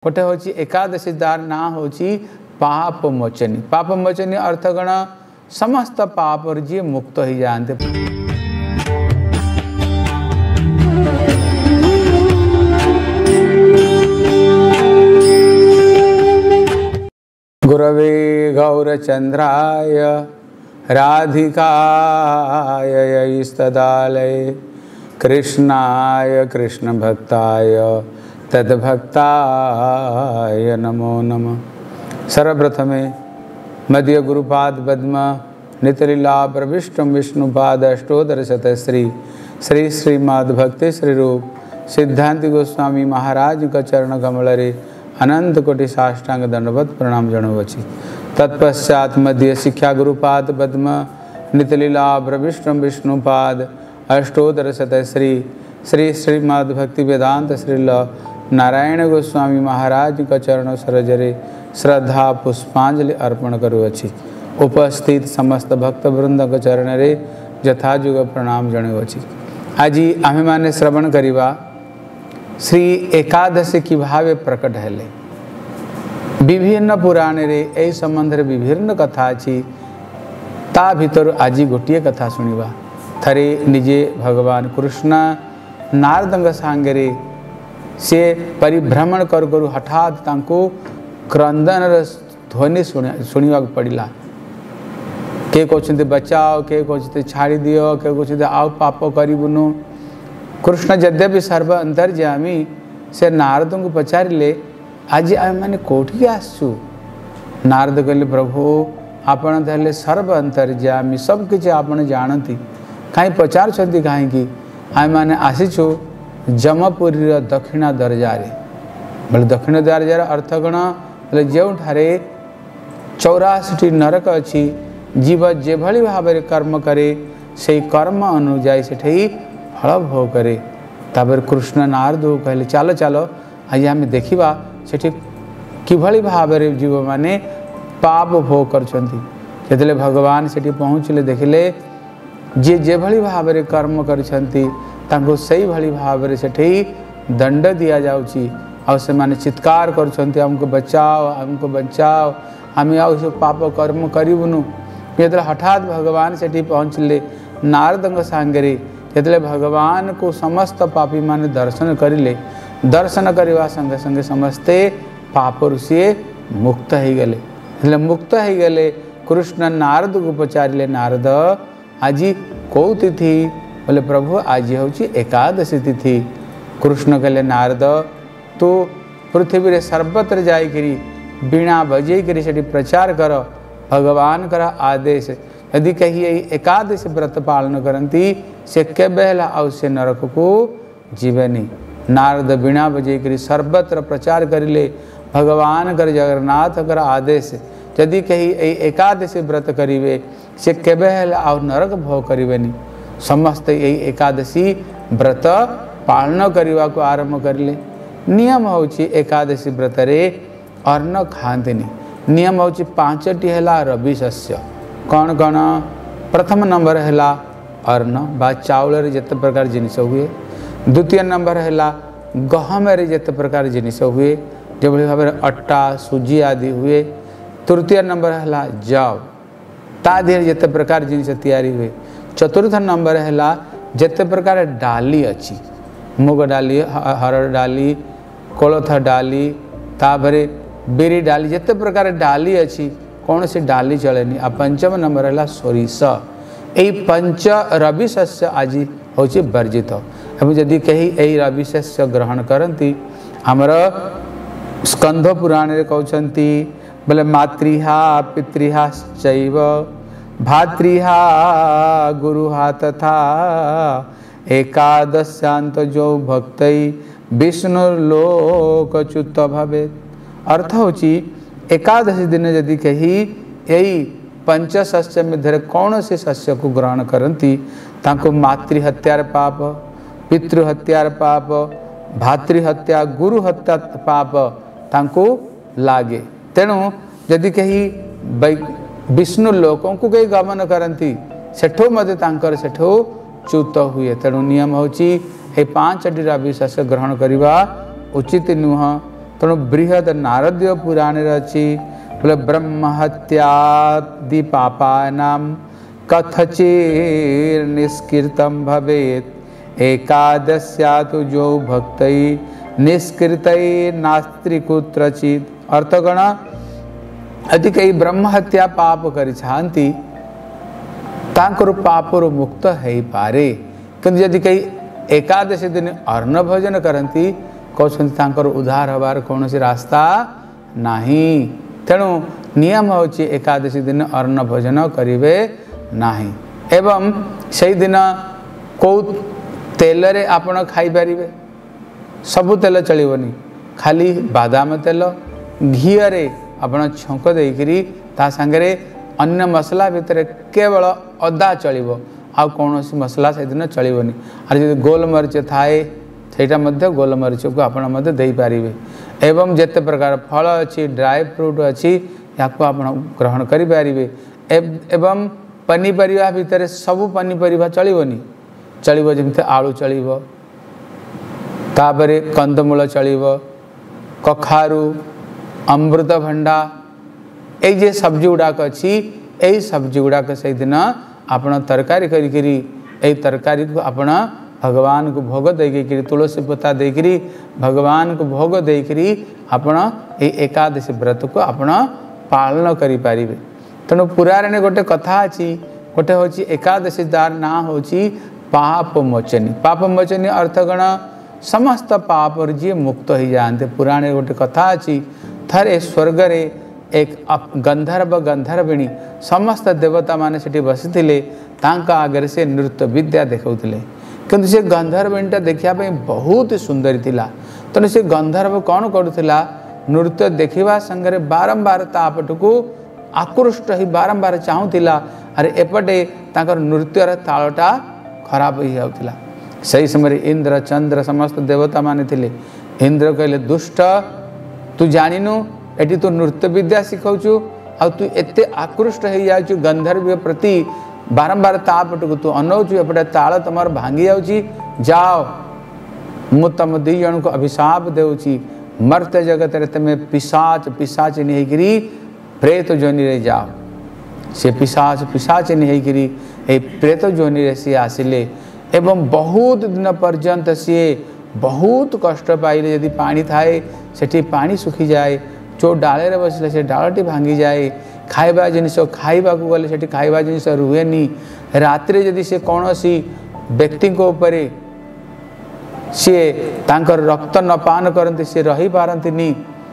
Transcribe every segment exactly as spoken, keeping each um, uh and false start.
गोटे हूँ एकादशी तार ना हूँ पाप मोचनी। पाप मोचनी अर्थ गण समस्त पाप जी मुक्त हो जाते। गुरवे गौरचंद्राय राधिकाय स्तदालय कृष्णाय कृष्ण भक्ताय तद्भक्ताय नमो नमः। सर्वप्रथमे मध्य गुरुपाद पद्म नितलीला प्रविष्टम विष्णुपाद अष्टोदर शतश्री श्री श्रीमद् भक्ति श्री रूप सिद्धांति गोस्वामी महाराज का चरण कमल रे अनंत कोटि साष्टांग दंडवत प्रणाम जनावुछि। तत्पश्चात मध्य शिक्षा गुरुपाद पद्म नितलीला प्रविष्टम विष्णुपाद अष्टोदर शतश्री श्री श्रीमद् भक्ति वेदांत श्रील नारायण गोस्वामी महाराज का चरण सरोजरे श्रद्धा पुष्पांजलि अर्पण करुअछि। उपस्थित समस्त भक्त वृंद के चरण रे यथायुग प्रणाम जनावुछि। आज आमे माने श्रवण करिबा श्री एकादशी कि भावे प्रकट हेले। विभिन्न पुराण रे ए संबंध रे विभिन्न कथा अछि। ता भितर आज गोटिए कथा सुनिबा। थरे निजे भगवान कृष्ण नारदंग सांगरे से परिभ्रमण कर करू हठात तांको क्रंदन ध्वनि शुणा पड़ा। के कहते बचाओ, के कहते छाड़ी दियो, के कहते आओ पाप करूनु। कृष्ण यद्यपि सर्व अंतर्यामी से नारद को पचारे आज आम मैंने कौटी आसु। नारद कहले प्रभु आपण ताहले सर्व अंतर्यामी सबकि आपण जानती कहीं पचार कहीं आम मैंने आसीचु जमपुरी दक्षिणा दरजारे। बोले दक्षिण दरजार अर्थगण बोले जो ठारे चौरासी नरक अच्छी जीव जे भली भाव कर्म करे से कर्म अनुजाई से फल भोग करे। तापर कृष्ण नारद कहले चलो चलो आज आम देखा से किभली भाव जीव माने पाप भोग करते। भगवान से पहुँचले देखिले जे जे भली भाव कर्म करछंती तांको सही भली भाव से दंड दिया जाउची। और से माने चित्कार करछंती हमको बचाओ, हमको बचाओ, आम आउ सब पाप कर्म करूनु। जो हठात भगवान से पहुँचले नारदंग सांगरे जो भगवान को समस्त पापी माने दर्शन करिले। दर्शन करवा संगे संगे समस्ते पापरु से मुक्त हो गले। मुक्त हो गले कृष्ण नारद को पचारे नारद आज कौ तिथि? बोले प्रभु आज हूँ एकादशी तिथि। कृष्ण कहले नारद तू पृथ्वी रे सर्वत्र जाइकरी बीणा बजेकरी से प्रचार कर भगवान कर आदेश। यदि कहीं एकादशी व्रत पालन करती से केबेला आउ से नरक को जीवेनी। नारद बीणा बजेकरी सर्वत्र प्रचार करिले भगवान कर जगन्नाथ कर आदेश। यदि कहीं एकादशी व्रत करिवे से केबेला आउ नरक भोग करिवेनी। समस्त यही एकादशी व्रत पालन करने को आरंभ करले। नियम हूँ एकादशी व्रत रे अन्न खाते। नियम हूँ पांचटी है रवि शस्य। कौन कौन? प्रथम नंबर है अन्न बा चाउल जिते प्रकार जिनिस हुए। द्वितीय नंबर है गहम जिते प्रकार जिनिस हुए जो भाव अट्टा सुजी आदि हुए। तृतीय नंबर है जव ता देहरे जिते प्रकार जिनिस तैयारी हुए। चतुर्थ नंबर है जिते प्रकार डाली अच्छी मुग डाली, हरड़ डाली, कोलथ डाली, तापर बेरी डाली जिते प्रकार डाली अच्छी कौन सी डाली चलेनी। आ पंचम नंबर है सोरिष। यही पंच रवि शस्य आज हूँ वर्जित। एवं जदि कहीं यही रवि शस्य ग्रहण करती आमर स्कंध पुराण रे कहते बोले मातृहा पितृहा चैव भातृहा गुरुहा तथा एकादश्यांत जो भक्त विष्णुर्लोकच्युत भवे। अर्थ होची एकादशी दिन यदि कहीं यही पंच शस्य मध्य कौन से शस्य को ग्रहण करती तांको मातृहत्यार पाप, पितृहत्यार पाप, भातृहत्या, गुरु हत्या पाप तांको लागे। तेणु यदि कहीं विष्णु लोकों को कहीं गमन करती सेठो मध्य तांकर सेठो च्युत हुए। तेणु नियम हूँ पांचटी रवि शस्य ग्रहण करवा उचित नुह। तेणु बृहद नारदीय पुराण अच्छी बोले ब्रह्म हत्यादि पापानाम कथचिर निष्कृतम भवेत एकादश्या तो जो भक्त निष्कृत नास्त्री कुत्रचित। अर्थगण यदि कई ब्रह्म हत्या पाप करि छांती तांकर पापर मुक्त है पारे, किंतु यदि कई एकादशी दिन अन्न भोजन करती कहते तांकर उद्धार हबार कौन सी रास्ता नहीं। तेणु नियम होची एकादशी दिन अन्न भोजन करिवे नहीं। एवं से दिन कौ तेल रे आपण खाई पारिबे, सबु तेल चलिबनी, खाली बादाम तेल घी रे आपण छंक देकरी ता संगे अन्य मसला भितर केवल अदा चलिबो, आ कौन सी मसला से दिन चलिबनी। और जब गोलमरीच थाए सेटा मध्य गोलमरीच को आपण मध्य दे पारिबे। एवं जेते प्रकार फल अच्छी ड्राई फ्रूट अच्छी या ग्रहण करि पारिबे। एवं पनीपरिया भितर सबु पनीपरिया चलिबनी, चलिबो जेमते आलू चलिबो, तापरे कंदमूल चलिबो, कखारू, अमृतभंडा, ए जे सब्जी गुड़ाक अच्छी यही सब्जी गुड़ाक से दिन आपण तरकारी करी ए तरकारी को आपण भगवान को भोग देकरी तुलसी पत्ता देकरी भगवान को भोग देकरी आपण ए एकादशी व्रत को आपण पालन करि पारिबे। तेणु पुराणे गोटे कथा अच्छी, गोटे होची एकादशी तार ना होची पाप मोचनी। पाप मोचनी अर्थगण समस्त पाप जी मुक्त हो जाते। पुराणे गोटे कथा अच्छी, थरे स्वर्ग रे एक गंधर्व गंधर्विणी समस्त देवता माने सेठी बसिथिले, तांका आगे से नृत्य विद्या देखाउथिले, किंतु से गंधर्विणीटा देखिया पे बहुत सुंदर थिला। तेणु से गंधर्व कौन करुथिला, नृत्य देखिबा संगे बारंबार तापटकू आकृष्ट ही बारंबार चाहूथिला, अरे एपटे तांकर नृत्यर तालटा खराब हो जाउथिला। सही समय इंद्र चंद्र समस्त देवता माने थिले। इंद्र कहले दुष्ट तू जानिनु एटी तू नृत्य विद्या शिखाऊचु, आ तू एते आकृष्ट हो जाउचु गंधर्व प्रति बारंबार तापटकू तू अनौचु, एपटे ताल तमर भांगी जाउची, जाओ मु तम दी जन को अभिशाप देउची, मर्त्य जगत रे तमे पिशाच पिशाच नहीं प्रेत जोनि रे जाओ। से पिशाच पिशाच नहीं ए प्रेत जोनि रे सी आसिले एवं बहुत दिन पर्यंत सी बहुत कष्ट पाइले। यदि पानी थाए सेठी पानी सुखी जाए, जो डाले रे बसले से डालटी भांगी जाए, खाइबा जिनिस खाइबा को गले सेठी खाइबा जिनिस रुहेनी। रात्रि यदि से कौनसी व्यक्ति को ऊपर सी तांकर रक्त न पान करते सी रही पारंतिनी।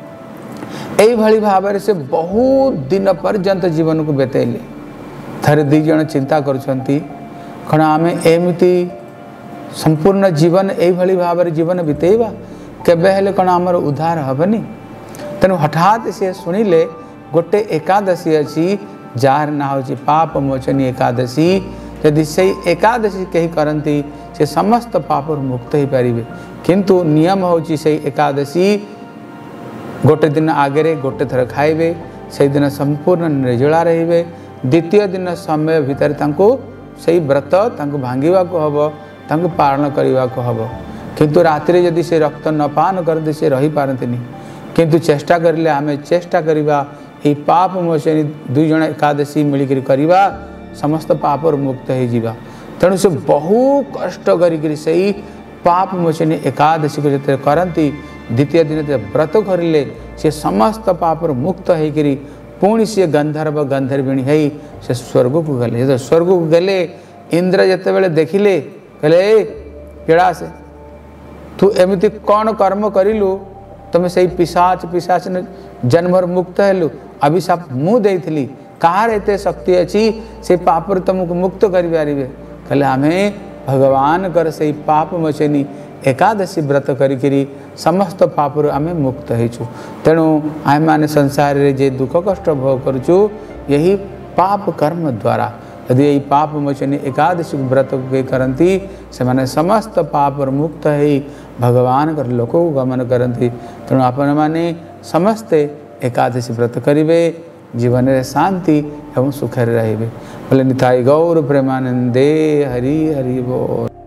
एई भली भाव से बहुत दिन पर्यंत जीवन को बेतेले। थरे दी जन चिंता करुछंती कण आमे एमिति संपूर्ण जीवन एई भली भाव जीवन बितेबा, केबे हेले कण आमर उद्धार हबनी। तेणु हठात से शुणिले गोटे एकादशी अच्छी जार ना होची पाप मोचनी एकादशी। यदि से एकादशी कहीं करती से समस्त पाप मुक्त हो पारे, किंतु नियम होची से एकादशी गोटे दिन आगे गोटे थर खाइबे, से दिन संपूर्ण निर्जला रहिबे। द्वितीय दिन समय भितर तांको से व्रत तांको भांगिबा को हबो, तांको पालन करिबा को हबो। किंतु रात्रि यदि से रक्त न पान करते से रही पारंतिनी, किंतु चेष्टा करिले आमे चेष्टा करिबा ए पाप मोचनी दुई जण एकादशी मिलिकरी करिबा, समस्त पाप मुक्त हो जिबा। तेणु से बहु कष्ट करी से पाप मोचनी एकादशी को जते करंती, द्वितीय दिन व्रत करिले से समस्त पाप मुक्त होकर पुणी सी गंधर्व गंधर्विणी है से स्वर्ग को गले। जब स्वर्ग को गले इंद्र जिते बेले देखिले कहले केड़ा से तू एमती कौन कर्म करिलु, तुम से पिशाच पिशाच जन्मर मुक्त हेलु, अभिशाप मु देइथिली, कहार एते शक्ति अच्छी से पाप तुमको मुक्त करि पारिबे। कहले आमे भगवान कर से पाप मोचनी एकादशी व्रत करी समस्त पाप आमे मुक्त होइछु। तेणु आम मैंने संसार रे जे दुख कष्ट भोग करुचु यही पाप कर्म द्वारा। यदि यही पाप मोचनी एकादशी व्रत के करती से माने समस्त पाप मुक्त हो भगवान कर लोक को गमन करती। तेणु आपण माने समस्ते एकादशी व्रत करिवे, जीवन में शांति एवं सुख रहिबे। बोले निताई गौर प्रेमानंदे हरि हरि बोल।